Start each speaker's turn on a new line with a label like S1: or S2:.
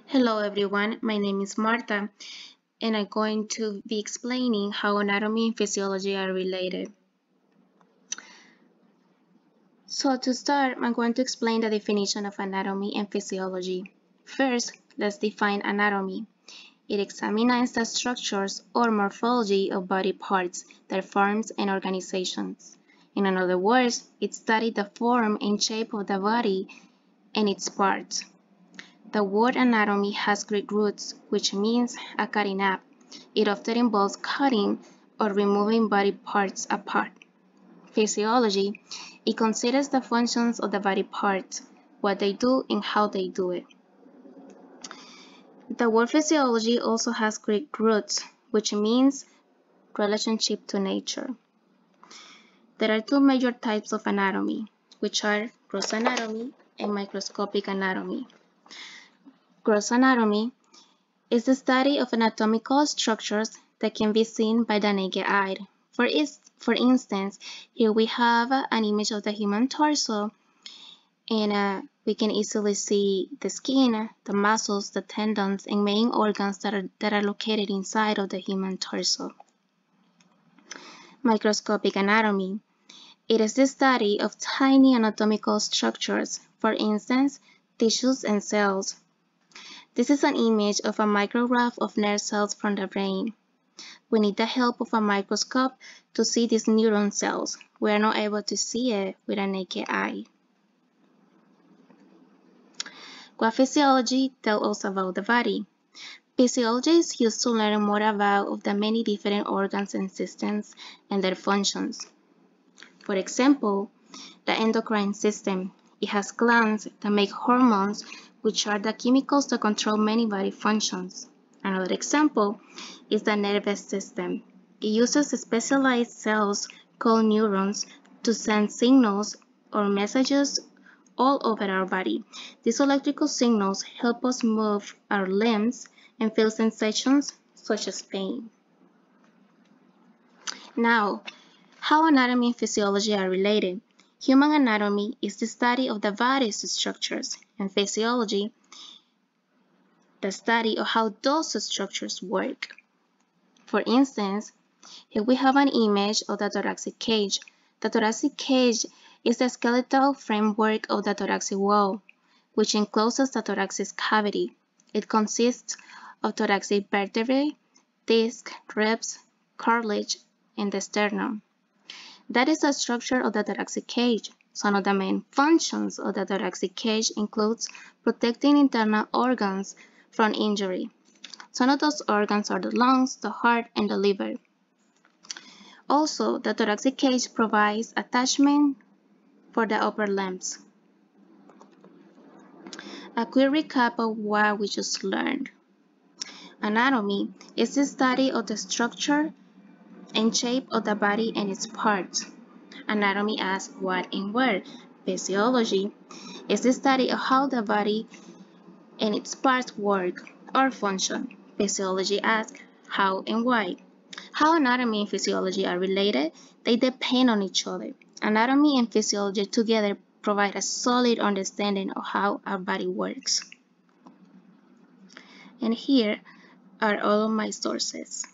S1: Hello everyone, my name is Marta and I'm going to be explaining how anatomy and physiology are related. So to start, I'm going to explain the definition of anatomy and physiology. First, let's define anatomy. It examines the structures or morphology of body parts, their forms and organizations. In other words, it studies the form and shape of the body and its parts. The word anatomy has Greek roots, which means a cutting up. It often involves cutting or removing body parts apart. Physiology, it considers the functions of the body parts, what they do and how they do it. The word physiology also has Greek roots, which means relationship to nature. There are two major types of anatomy, which are gross anatomy and microscopic anatomy. Gross anatomy is the study of anatomical structures that can be seen by the naked eye. For instance, here we have an image of the human torso, and we can easily see the skin, the muscles, the tendons, and main organs that are located inside of the human torso. Microscopic anatomy. It is the study of tiny anatomical structures, for instance, tissues and cells. This is an image of a micrograph of nerve cells from the brain. We need the help of a microscope to see these neuron cells. We are not able to see it with a naked eye. What physiology tells us about the body? Physiology is used to learn more about the many different organs and systems and their functions. For example, the endocrine system. It has glands that make hormones, which are the chemicals that control many body functions. Another example is the nervous system. It uses specialized cells called neurons to send signals or messages all over our body. These electrical signals help us move our limbs and feel sensations such as pain. Now, how anatomy and physiology are related. Human anatomy is the study of the body's structures, and physiology, the study of how those structures work. For instance, here we have an image of the thoracic cage. The thoracic cage is the skeletal framework of the thoracic wall, which encloses the thoracic cavity. It consists of thoracic vertebrae, disc, ribs, cartilage, and the sternum. That is the structure of the thoracic cage. Some of the main functions of the thoracic cage includes protecting internal organs from injury. Some of those organs are the lungs, the heart, and the liver. Also, the thoracic cage provides attachment for the upper limbs. A quick recap of what we just learned. Anatomy is the study of the structure and shape of the body and its parts. Anatomy asks what and where. Physiology is the study of how the body and its parts work or function. Physiology asks how and why. How anatomy and physiology are related? They depend on each other. Anatomy and physiology together provide a solid understanding of how our body works. And here are all of my sources.